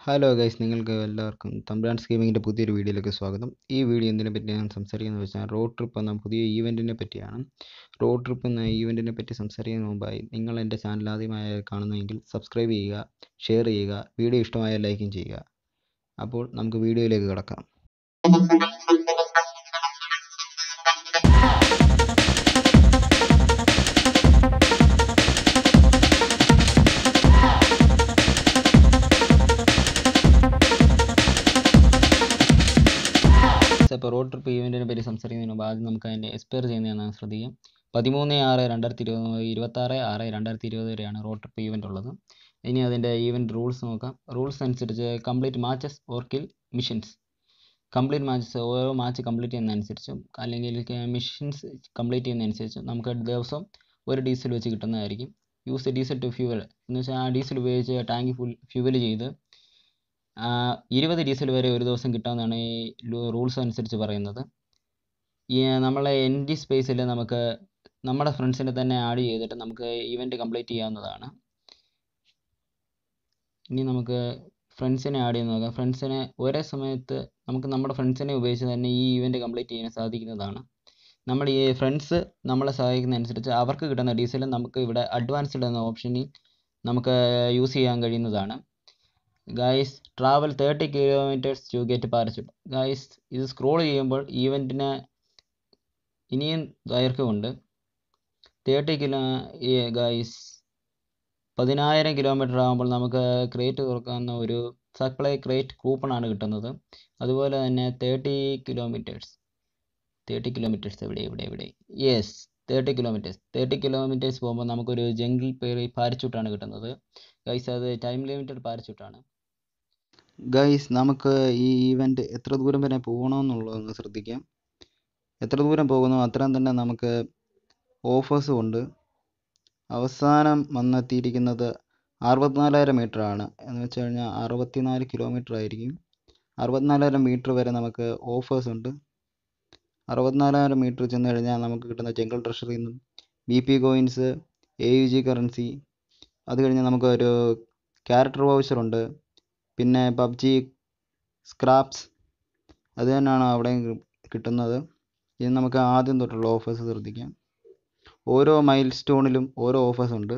Hello guys, നിങ്ങൾക്ക് എല്ലാവർക്കും തമ്പ്രാൻസ് ഗെയിമിങ്ങിൻ്റെ പുതിയൊരു വീഡിയോയിലേക്ക് സ്വാഗതം. ഈ വീഡിയോ എന്തിനെ പറ്റിയാണ് സംസാരിക്കുന്നത് വെച്ചാൽ റോഡ് ട്രിപ്പ് എന്ന പുതിയ ഈവൻറ്റിനെ പറ്റിയാണ്. റോഡ് ട്രിപ്പ് എന്ന ഈവൻറ്റിനെ പറ്റി സംസാരിക്കുന്നതിന് മുമ്പായി നിങ്ങൾ എൻ്റെ ചാനൽ ആദ്യമായി കാണുന്നതെങ്കിൽ സബ്സ്ക്രൈബ് ചെയ്യുക, ഷെയർ ചെയ്യുക, വീഡിയോ ഇഷ്ടമായ ലൈക്കും ചെയ്യുക. അപ്പോൾ നമുക്ക് വീഡിയോയിലേക്ക് കിടക്കാം. ഇപ്പോൾ റോഡ് ട്രിപ്പ് ഈവൻറ്റിനെ പറ്റി സംസാരിക്കുന്നതിന് മുമ്പ് ആദ്യം നമുക്ക് അതിൻ്റെ എക്സ്പയർ ചെയ്യുന്നതെന്നാണ് ശ്രദ്ധിക്കാം. 13/6/2020 വരെയാണ് റോഡ് ട്രിപ്പ് ഈവൻറ്റ് ഉള്ളത്. ഇനി അതിൻ്റെ ഈവൻറ്റ് റൂൾസ് നോക്കാം. റൂൾസ് അനുസരിച്ച് complete matches or kill missions. Complete matches ഓരോ മാച്ച് കംപ്ലീറ്റ് ചെയ്യുന്നതനുസരിച്ചും അല്ലെങ്കിൽ മിഷൻസ് കംപ്ലീറ്റ് ചെയ്യുന്നതനുസരിച്ചും നമുക്ക് ദിവസം ഒരു ഡീസൽ വെച്ച് കിട്ടുന്നതായിരിക്കും. യൂസ് ഡീസൽ ടു ഫ്യൂവൽ എന്ന് വെച്ചാൽ ആ ഡീസൽ ഉപയോഗിച്ച് ടാങ്ക് ഫ്യൂവൽ ചെയ്ത് 20 ഡീസൽ വരെ ഒരു ദിവസം കിട്ടാമെന്നാണ് ഈ റൂൾസ് അനുസരിച്ച് പറയുന്നത്. നമ്മളെ എൻഡി സ്പേസിൽ നമുക്ക് നമ്മുടെ ഫ്രണ്ട്സിനെ തന്നെ ആഡ് ചെയ്തിട്ട് നമുക്ക് ഈവൻറ്റ് കംപ്ലീറ്റ് ചെയ്യാവുന്നതാണ്. ഇനി നമുക്ക് ഫ്രണ്ട്സിനെ ആഡ് ചെയ്ത് നോക്കാം. ഫ്രണ്ട്സിനെ ഒരേ സമയത്ത് നമുക്ക് നമ്മുടെ ഫ്രണ്ട്സിനെ ഉപയോഗിച്ച് തന്നെ ഈ ഈവൻറ്റ് കംപ്ലീറ്റ് ചെയ്യാൻ സാധിക്കുന്നതാണ്. നമ്മുടെ ഈ ഫ്രണ്ട്സ് നമ്മളെ സഹായിക്കുന്നതനുസരിച്ച് അവർക്ക് കിട്ടുന്ന ഡീസൽ നമുക്ക് ഇവിടെ അഡ്വാൻസ്ഡ് എന്ന ഓപ്ഷനിൽ നമുക്ക് യൂസ് ചെയ്യാൻ കഴിയുന്നതാണ്. Guys, travel 30 kilometres to get parachute. Guys, ഇത് സ്ക്രോൾ ചെയ്യുമ്പോൾ ഈവൻറ്റിന് ഇനിയും ദൈർഘ്യമുണ്ട്. 30 ഗൈസ് 10,000 കിലോമീറ്റർ ആകുമ്പോൾ നമുക്ക് ക്രേറ്റ് തുറക്കാവുന്ന ഒരു സപ്ലൈ ക്രേറ്റ് കൂപ്പണാണ് കിട്ടുന്നത്. അതുപോലെ തന്നെ 30 കിലോമീറ്റേഴ്സ് എവിടെ യെസ് 30 കിലോമീറ്റേഴ്സ് പോകുമ്പോൾ നമുക്കൊരു ജംഗിൾ പാരച്യൂട്ടാണ് കിട്ടുന്നത്. ഗൈസ്, അത് ടൈം ലിമിറ്റഡ് പാരച്യൂട്ടാണ്. ഗൈസ്, നമുക്ക് ഈ ഈവൻറ്റ് എത്ര ദൂരം വരെ പോകണമെന്നുള്ളതൊന്ന് ശ്രദ്ധിക്കാം. എത്ര ദൂരം പോകുന്നു അത്രയും തന്നെ നമുക്ക് ഓഫേഴ്സും ഉണ്ട്. അവസാനം വന്നെത്തിയിരിക്കുന്നത് 64,000 മീറ്റർ ആണ്. എന്ന് വെച്ച് കഴിഞ്ഞാൽ 64 കിലോമീറ്റർ ആയിരിക്കും. 64,000 മീറ്റർ വരെ നമുക്ക് ഓഫേഴ്സ് ഉണ്ട്. 64,000 മീറ്റർ ചെന്ന് കഴിഞ്ഞാൽ നമുക്ക് കിട്ടുന്ന ജംഗിൾ ട്രഷറിൽ നിന്നും BP കോയിൻസ്, AUG കറൻസി, അത് കഴിഞ്ഞ് നമുക്കൊരു ക്യാരക്ടർ വൗച്ചർ ഉണ്ട്. പിന്നെ PUBG സ്ക്രാപ്സ്, അത് തന്നെയാണ് അവിടെയും കിട്ടുന്നത്. ഇനി നമുക്ക് ആദ്യം തൊട്ടുള്ള ഓഫേഴ്സ് ശ്രദ്ധിക്കാം. ഓരോ മൈൽ സ്റ്റോണിലും ഓരോ ഓഫേഴ്സ് ഉണ്ട്.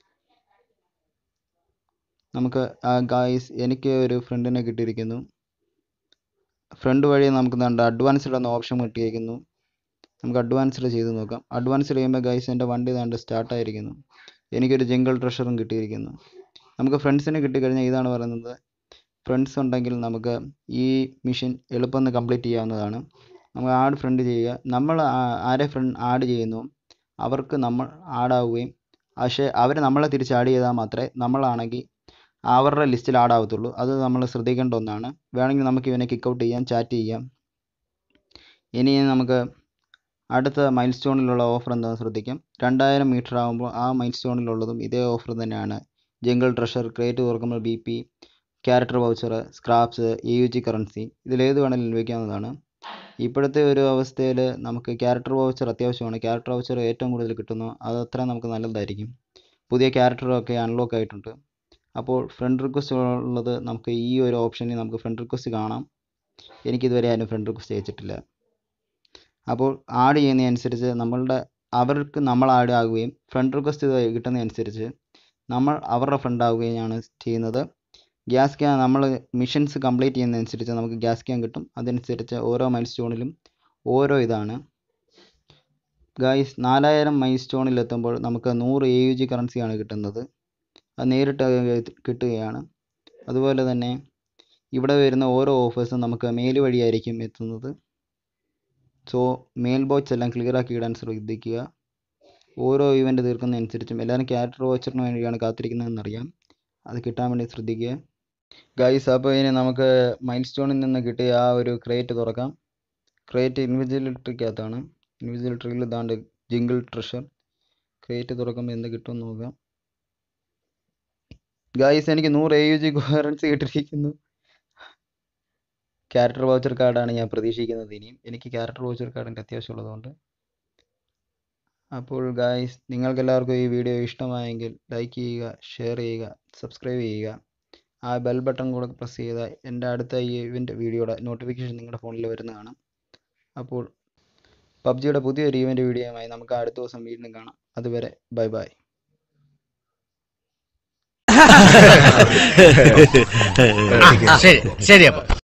നമുക്ക് ഗായ്സ്, എനിക്ക് ഒരു ഫ്രണ്ടിനെ കിട്ടിയിരിക്കുന്നു. ഫ്രണ്ട് വഴി നമുക്ക് അഡ്വാൻസ്ഡ് എന്ന ഓപ്ഷൻ കിട്ടിയിരിക്കുന്നു. നമുക്ക് അഡ്വാൻസ്ഡ് ചെയ്ത് നോക്കാം. അഡ്വാൻസ്ഡ് ചെയ്യുമ്പോൾ ഗൈസ് എൻ്റെ വണ്ടി സ്റ്റാർട്ടായിരിക്കുന്നു. എനിക്കൊരു ജംഗിൾ ട്രഷറും കിട്ടിയിരിക്കുന്നു. നമുക്ക് ഫ്രണ്ട്സിനെ കിട്ടിക്കഴിഞ്ഞാൽ ഇതാണ് പറയുന്നത്. ഫ്രണ്ട്സ് ഉണ്ടെങ്കിൽ നമുക്ക് ഈ മിഷൻ എളുപ്പം കംപ്ലീറ്റ് ചെയ്യാവുന്നതാണ്. നമ്മൾ ആഡ് ഫ്രണ്ട് ചെയ്യുക. നമ്മൾ ആരെ ഫ്രണ്ട് ആഡ് ചെയ്യുന്നു അവർക്ക് നമ്മൾ ആഡാവുകയും പക്ഷേ അവർ നമ്മളെ തിരിച്ച് ആഡ് ചെയ്താൽ മാത്രമേ നമ്മളാണെങ്കിൽ അവരുടെ ലിസ്റ്റിൽ ആഡാവത്തുള്ളൂ. അത് നമ്മൾ ശ്രദ്ധിക്കേണ്ട ഒന്നാണ്. വേണമെങ്കിൽ നമുക്ക് ഇവനെ കിക്കൗട്ട് ചെയ്യാം, ചാറ്റ് ചെയ്യാം. ഇനി നമുക്ക് അടുത്ത മൈൽ സ്റ്റോണിലുള്ള ഓഫർ എന്താണെന്ന് ശ്രദ്ധിക്കാം. 2000 മീറ്റർ ആകുമ്പോൾ ആ മൈൽ സ്റ്റോണിലുള്ളതും ഇതേ ഓഫർ തന്നെയാണ്. ജംഗിൾ ട്രഷർ, ക്രേറ്റ് തുറക്കുമ്പോൾ BP, character voucher, scraps, AUG currency, ഇതിലേത് വേണമെങ്കിലും ലഭിക്കാവുന്നതാണ്. ഇപ്പോഴത്തെ ഒരു അവസ്ഥയിൽ നമുക്ക് ക്യാരക്ടർ വൗച്ചർ അത്യാവശ്യമാണ്. ക്യാരക്ടർ വൗച്ചർ ഏറ്റവും കൂടുതൽ കിട്ടുന്നു. അത് അത്രയും നമുക്ക് നല്ലതായിരിക്കും. പുതിയ ക്യാരക്ടറൊക്കെ അൺലോക്ക് ആയിട്ടുണ്ട്. അപ്പോൾ ഫ്രണ്ട് റിക്വസ്റ്റ് ഉള്ളത് നമുക്ക് ഈ ഒരു ഓപ്ഷനിൽ നമുക്ക് ഫ്രണ്ട് റിക്വസ്റ്റ് കാണാം. എനിക്കിതുവരെ ആരും ഫ്രണ്ട് റിക്വസ്റ്റ് അയച്ചിട്ടില്ല. അപ്പോൾ ആഡ് ചെയ്യുന്നതനുസരിച്ച് അവർക്ക് നമ്മൾ ആഡ് ആകുകയും ഫ്രണ്ട് റിക്വസ്റ്റ് കിട്ടുന്നതനുസരിച്ച് നമ്മൾ അവരുടെ ഫ്രണ്ട് ആവുകയാണ് ചെയ്യുന്നത്. ഗ്യാസ് ക്യാൻ നമ്മൾ മിഷൻസ് കംപ്ലീറ്റ് ചെയ്യുന്നതനുസരിച്ച് നമുക്ക് ഗ്യാസ് ക്യാൻ കിട്ടും. അതനുസരിച്ച് ഓരോ മൈൽ സ്റ്റോണിലും ഓരോ ഇതാണ്. ഗൈസ്, 4000 മൈൽ സ്റ്റോണിൽ എത്തുമ്പോൾ നമുക്ക് 100 AUG കറൻസിയാണ് കിട്ടുന്നത്. അത് നേരിട്ട് കിട്ടുകയാണ്. അതുപോലെ തന്നെ ഇവിടെ വരുന്ന ഓരോ ഓഫേഴ്സും നമുക്ക് മെയിൽ വഴിയായിരിക്കും എത്തുന്നത്. സോ മെയിൽ ബോക്സ് എല്ലാം ക്ലിയർ ആക്കി ഇടാൻ ശ്രദ്ധിക്കുക. ഓരോ ഇവൻറ്റ് തീർക്കുന്നതനുസരിച്ചും എല്ലാവരും ക്യാരക്ടർ വൗച്ചറിന് വേണ്ടിയാണ് കാത്തിരിക്കുന്നതെന്നറിയാം. അത് കിട്ടാൻ വേണ്ടി ശ്രദ്ധിക്കുക. ഗൈസ്, അപ്പോൾ ഇനി നമുക്ക് മൈൽ സ്റ്റോണിൽ നിന്ന് കിട്ടിയ ആ ഒരു ക്രേറ്റ് തുറക്കാം. ക്രേറ്റ് ഇൻവിജിലിറ്ററിക്കകത്താണ്. ഇൻവിജിലിറ്ററിയിൽ ഇതാണ്ട് ജിംഗിൾ ട്രഷർ. ക്രേറ്റ് തുറക്കുമ്പോൾ എന്ത് കിട്ടുമെന്ന് നോക്കാം. ഗൈസ്, എനിക്ക് 100 AUG കറൻസി കിട്ടിയിരിക്കുന്നു. ക്യാരക്ടർ വൗച്ചർ കാർഡാണ് ഞാൻ പ്രതീക്ഷിക്കുന്നത്. ഇനിയും എനിക്ക് ക്യാരക്ടർ വൗച്ചർ കാർഡിൻ്റെ അത്യാവശ്യമുള്ളതുകൊണ്ട്. അപ്പോൾ ഗൈസ്, നിങ്ങൾക്കെല്ലാവർക്കും ഈ വീഡിയോ ഇഷ്ടമായെങ്കിൽ ലൈക്ക് ചെയ്യുക, ഷെയർ ചെയ്യുക, സബ്സ്ക്രൈബ് ചെയ്യുക. ആ ബെൽ ബട്ടൺ കൂടെ പ്രസ് ചെയ്താൽ എൻ്റെ അടുത്ത ഈ ഇവൻ്റ് വീഡിയോയുടെ നോട്ടിഫിക്കേഷൻ നിങ്ങളുടെ ഫോണിൽ വരുന്നതാണ്. അപ്പോൾ പബ്ജിയുടെ പുതിയൊരു ഈവൻ്റ് വീഡിയോയുമായി നമുക്ക് അടുത്ത ദിവസം വീണ്ടും കാണാം. അതുവരെ ബൈ ബൈ. ശരി ശരി. അപ്പം